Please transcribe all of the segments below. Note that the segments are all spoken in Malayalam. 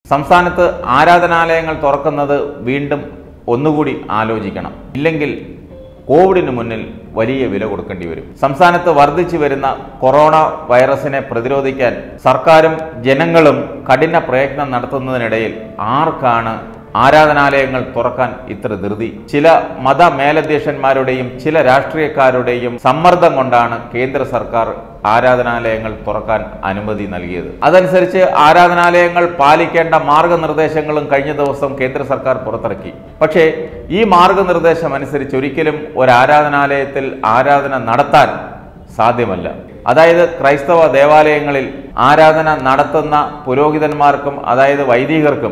സംസ്ഥാനത്ത് ആരാധനാലയങ്ങൾ തുറക്കുന്നത് വീണ്ടും ഒന്നുകൂടി ആലോചിക്കണം. ഇല്ലെങ്കിൽ കോവിഡിന് മുന്നിൽ വലിയ വില കൊടുക്കേണ്ടി വരും. സംസ്ഥാനത്ത് വർദ്ധിച്ചു വരുന്ന കൊറോണ വൈറസിനെ പ്രതിരോധിക്കാൻ സർക്കാരും ജനങ്ങളും കഠിന പ്രയത്നം നടത്തുന്നതിനിടയിൽ ആർക്കാണ് ആരാധനാലയങ്ങൾ തുറക്കാൻ ഇത്ര ധൃതി? ചില മത മേലധ്യക്ഷന്മാരുടെയും ചില രാഷ്ട്രീയക്കാരുടെയും സമ്മർദ്ദം കൊണ്ടാണ് കേന്ദ്ര സർക്കാർ ആരാധനാലയങ്ങൾ തുറക്കാൻ അനുമതി നൽകിയത്. അതനുസരിച്ച് ആരാധനാലയങ്ങൾ പാലിക്കേണ്ട മാർഗനിർദ്ദേശങ്ങളും കഴിഞ്ഞ ദിവസം കേന്ദ്ര സർക്കാർ പുറത്തിറക്കി. പക്ഷേ ഈ മാർഗനിർദ്ദേശം അനുസരിച്ച് ഒരിക്കലും ഒരു ആരാധനാലയത്തിൽ ആരാധന നടത്താൻ സാധ്യമല്ല. അതായത് ക്രൈസ്തവ ദേവാലയങ്ങളിൽ ആരാധന നടത്തുന്ന പുരോഹിതന്മാർക്കും അതായത് വൈദികർക്കും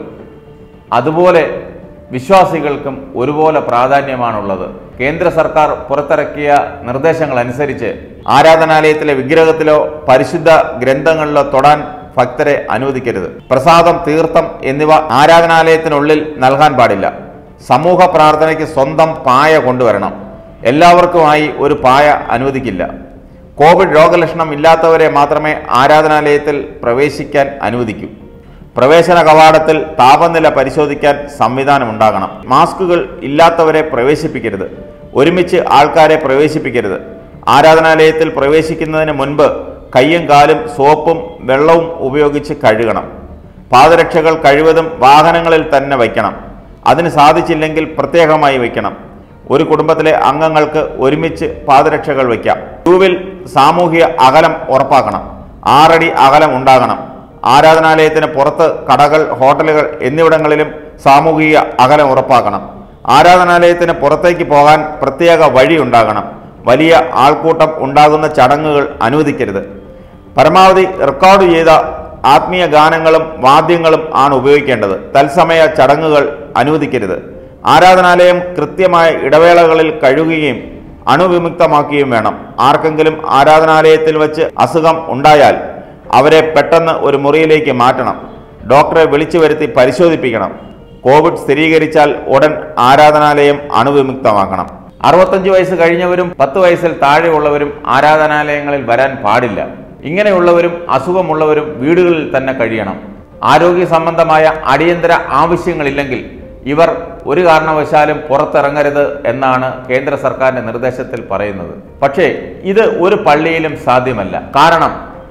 അതുപോലെ വിശ്വാസികൾക്കും ഒരുപോലെ പ്രാധാന്യമാണുള്ളത്. കേന്ദ്ര സർക്കാർ പുറത്തിറക്കിയ നിർദ്ദേശങ്ങൾ അനുസരിച്ച് ആരാധനാലയത്തിലെ വിഗ്രഹത്തിലോ പരിശുദ്ധ ഗ്രന്ഥങ്ങളിലോ തൊടാൻ ഭക്തരെ അനുവദിക്കരുത്. പ്രസാദം, തീർത്ഥം എന്നിവ ആരാധനാലയത്തിനുള്ളിൽ നൽകാൻ പാടില്ല. സമൂഹ പ്രാർത്ഥനയ്ക്ക് സ്വന്തം പായ കൊണ്ടുവരണം. എല്ലാവർക്കുമായി ഒരു പായ അനുവദിക്കില്ല. കോവിഡ് രോഗലക്ഷണം ഇല്ലാത്തവരെ മാത്രമേ ആരാധനാലയത്തിൽ പ്രവേശിക്കാൻ അനുവദിക്കൂ. പ്രവേശന കവാടത്തിൽ താപനില പരിശോധിക്കാൻ സംവിധാനമുണ്ടാകണം. മാസ്കുകൾ ഇല്ലാത്തവരെ പ്രവേശിപ്പിക്കരുത്. ഒരുമിച്ച് ആൾക്കാരെ പ്രവേശിപ്പിക്കരുത്. ആരാധനാലയത്തിൽ പ്രവേശിക്കുന്നതിന് മുൻപ് കയ്യും കാലും സോപ്പും വെള്ളവും ഉപയോഗിച്ച് കഴുകണം. പാദരക്ഷകൾ കഴിവതും വാഹനങ്ങളിൽ തന്നെ വയ്ക്കണം. അതിന് സാധിച്ചില്ലെങ്കിൽ പ്രത്യേകമായി വയ്ക്കണം. ഒരു കുടുംബത്തിലെ അംഗങ്ങൾക്ക് ഒരുമിച്ച് പാദരക്ഷകൾ വയ്ക്കാം. ക്യൂവിൽ സാമൂഹിക അകലം ഉറപ്പാക്കണം. 6 അടി അകലം ഉണ്ടാകണം. ആരാധനാലയത്തിന് പുറത്ത് കടകൾ, ഹോട്ടലുകൾ എന്നിവിടങ്ങളിലും സാമൂഹിക അകലം ഉറപ്പാക്കണം. ആരാധനാലയത്തിന് പുറത്തേക്ക് പോകാൻ പ്രത്യേക വഴി ഉണ്ടാകണം. വലിയ ആൾക്കൂട്ടം ഉണ്ടാകുന്ന ചടങ്ങുകൾ അനുവദിക്കരുത്. പരമാവധി റെക്കോർഡ് ചെയ്ത ആത്മീയ ഗാനങ്ങളും വാദ്യങ്ങളും ആണ് ഉപയോഗിക്കേണ്ടത്. തത്സമയ ചടങ്ങുകൾ അനുവദിക്കരുത്. ആരാധനാലയം കൃത്യമായ ഇടവേളകളിൽ കഴുകുകയും അണുവിമുക്തമാക്കുകയും വേണം. ആർക്കെങ്കിലും ആരാധനാലയത്തിൽ വെച്ച് അസുഖം ഉണ്ടായാൽ അവരെ പെട്ടെന്ന് ഒരു മുറിയിലേക്ക് മാറ്റണം. ഡോക്ടറെ വിളിച്ചു വരുത്തി പരിശോധിപ്പിക്കണം. കോവിഡ് സ്ഥിരീകരിച്ചാൽ ഉടൻ ആരാധനാലയം അണുവിമുക്തമാക്കണം. 65 വയസ്സ് കഴിഞ്ഞവരും 10 വയസ്സിൽ താഴെയുള്ളവരും ആരാധനാലയങ്ങളിൽ വരാൻ പാടില്ല. ഇങ്ങനെയുള്ളവരും അസുഖമുള്ളവരും വീടുകളിൽ തന്നെ കഴിയണം. ആരോഗ്യ സംബന്ധമായ അടിയന്തര ആവശ്യങ്ങളില്ലെങ്കിൽ ഇവർ ഒരു കാരണവശാലും പുറത്തിറങ്ങരുത് എന്നാണ് കേന്ദ്ര സർക്കാരിന്റെ നിർദ്ദേശത്തിൽ പറയുന്നത്. പക്ഷേ ഇത് ഒരു പള്ളിയിലും സാധ്യമല്ല. കാരണം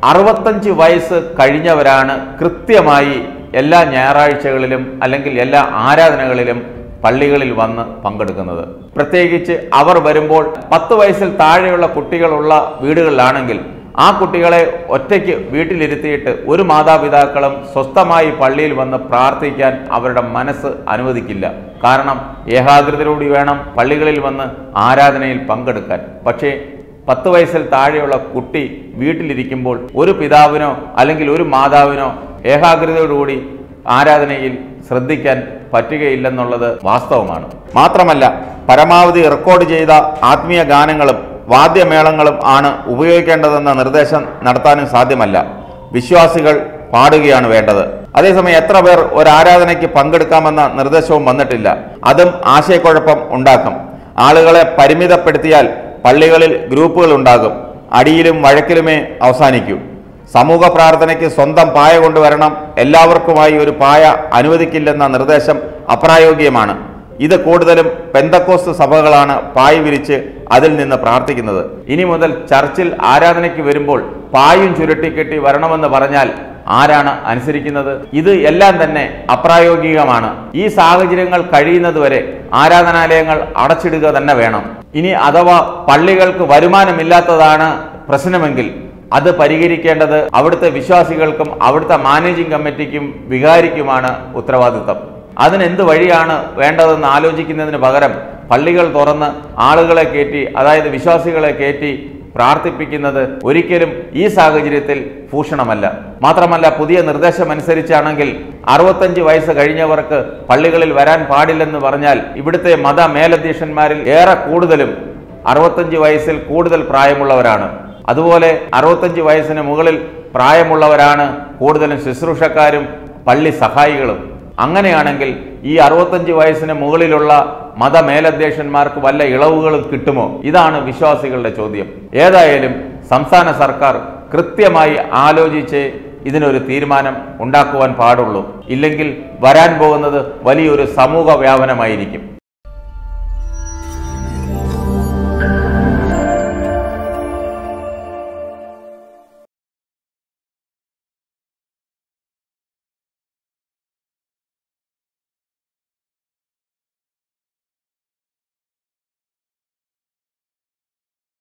65 വയസ്സ് കഴിഞ്ഞവരാണ് കൃത്യമായി എല്ലാ ഞായറാഴ്ചകളിലും അല്ലെങ്കിൽ എല്ലാ ആരാധനകളിലും പള്ളികളിൽ വന്ന് പങ്കെടുക്കുന്നത്. പ്രത്യേകിച്ച് അവർ വരുമ്പോൾ 10 വയസ്സിൽ താഴെയുള്ള കുട്ടികളുള്ള വീടുകളിലാണെങ്കിൽ ആ കുട്ടികളെ ഒറ്റയ്ക്ക് വീട്ടിലിരുത്തിയിട്ട് ഒരു മാതാപിതാക്കളും സ്വസ്ഥമായി പള്ളിയിൽ വന്ന് പ്രാർത്ഥിക്കാൻ അവരുടെ മനസ്സ് അനുവദിക്കില്ല. കാരണം ഏകാഗ്രതയോടെ വേണം പള്ളികളിൽ വന്ന് ആരാധനയിൽ പങ്കെടുക്കാൻ. പക്ഷേ 10 വയസ്സിൽ താഴെയുള്ള കുട്ടി വീട്ടിലിരിക്കുമ്പോൾ ഒരു പിതാവിനോ അല്ലെങ്കിൽ ഒരു മാതാവിനോ ഏകാഗ്രതയോടുകൂടി ആരാധനയിൽ ശ്രദ്ധിക്കാൻ പറ്റുകയില്ലെന്നുള്ളത് വാസ്തവമാണ്. മാത്രമല്ല പരമാവധി റെക്കോർഡ് ചെയ്ത ആത്മീയ ഗാനങ്ങളും വാദ്യമേളങ്ങളും ആണ് ഉപയോഗിക്കേണ്ടതെന്ന നിർദ്ദേശം നടത്താനും സാധ്യമല്ല. വിശ്വാസികൾ പാടുകയാണ് വേണ്ടത്. അതേസമയം എത്ര പേർ ഒരു ആരാധനയ്ക്ക് പങ്കെടുക്കാമെന്ന നിർദ്ദേശവും വന്നിട്ടില്ല. അതും ആശയക്കുഴപ്പം ഉണ്ടാക്കും. ആളുകളെ പരിമിതപ്പെടുത്തിയാൽ പള്ളികളിൽ ഗ്രൂപ്പുകൾ ഉണ്ടാകും. അടിയിലും വഴക്കിലുമേ അവസാനിക്കൂ. സമൂഹ പ്രാർത്ഥനയ്ക്ക് സ്വന്തം പായ കൊണ്ടുവരണം. എല്ലാവർക്കുമായി ഒരു പായ അനുവദിക്കില്ലെന്ന നിർദ്ദേശം അപ്രായോഗികമാണ്. ഇത് കൂടുതലും പെന്തക്കോസ്ത് സഭകളാണ് പായ് വിരിച്ച് അതിൽ നിന്ന് പ്രാർത്ഥിക്കുന്നത്. ഇനി മുതൽ ചർച്ചിൽ ആരാധനയ്ക്ക് വരുമ്പോൾ പായും ചുരുട്ടിക്കെട്ടി വരണമെന്ന് പറഞ്ഞാൽ ആരാണ് അനുസരിക്കുന്നത്? ഇത് എല്ലാം തന്നെ അപ്രായോഗികമാണ്. ഈ സാഹചര്യങ്ങൾ കഴിയുന്നതുവരെ ആരാധനാലയങ്ങൾ അടച്ചിടുക തന്നെ വേണം. ഇനി അഥവാ പള്ളികൾക്ക് വരുമാനമില്ലാത്തതാണ് പ്രശ്നമെങ്കിൽ അത് പരിഹരിക്കേണ്ടത് അവിടുത്തെ വിശ്വാസികൾക്കും അവിടുത്തെ മാനേജിംഗ് കമ്മിറ്റിക്കും വികാരിക്കുമാണ് ഉത്തരവാദിത്തം. അതിനെന്ത് വഴിയാണ് വേണ്ടതെന്ന് ആലോചിക്കുന്നതിന് പകരം പള്ളികൾ തുറന്ന് ആളുകളെ കയറ്റി, അതായത് വിശ്വാസികളെ കയറ്റി പ്രാർത്ഥിപ്പിക്കുന്നത് ഒരിക്കലും ഈ സാഹചര്യത്തിൽ ഭൂഷണമല്ല. മാത്രമല്ല പുതിയ നിർദ്ദേശം അനുസരിച്ചാണെങ്കിൽ 65 വയസ്സ് കഴിഞ്ഞവർക്ക് പള്ളികളിൽ വരാൻ പാടില്ലെന്ന് പറഞ്ഞാൽ ഇവിടുത്തെ മത മേലധ്യക്ഷന്മാരിൽ ഏറെ കൂടുതലും 65 വയസ്സിൽ കൂടുതൽ പ്രായമുള്ളവരാണ്. അതുപോലെ 65 വയസ്സിന് മുകളിൽ പ്രായമുള്ളവരാണ് കൂടുതലും ശുശ്രൂഷക്കാരും പള്ളി സഹായികളും. അങ്ങനെയാണെങ്കിൽ ഈ 65 വയസ്സിന് മുകളിലുള്ള മതമേലധ്യക്ഷന്മാർക്ക് വല്ല ഇളവുകളും കിട്ടുമോ? ഇതാണ് വിശ്വാസികളുടെ ചോദ്യം. ഏതായാലും സംസ്ഥാന സർക്കാർ കൃത്യമായി ആലോചിച്ച് ഇതിനൊരു തീരുമാനം ഉണ്ടാക്കുവാൻ പാടുള്ളൂ. ഇല്ലെങ്കിൽ വരാൻ പോകുന്നത് വലിയൊരു സമൂഹ വ്യാപനമായിരിക്കും.